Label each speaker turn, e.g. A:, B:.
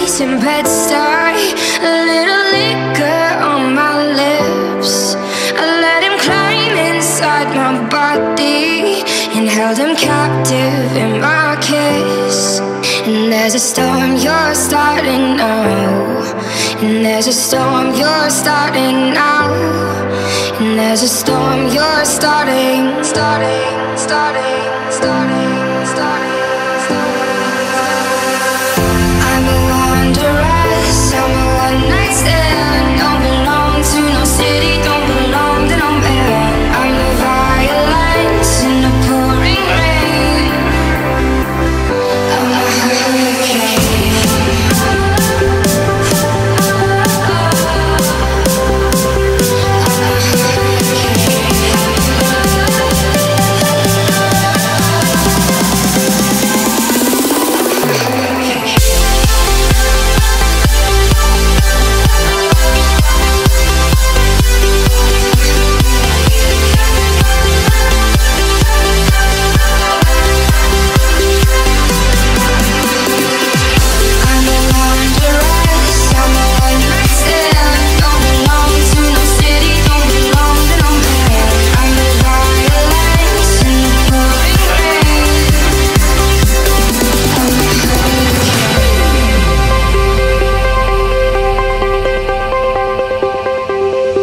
A: in Bed-Stuy, a little liquor on my lips. I let him climb inside my body and held him captive in my kiss. And there's a storm you're starting now, and there's a storm you're starting now, and there's a storm you're starting.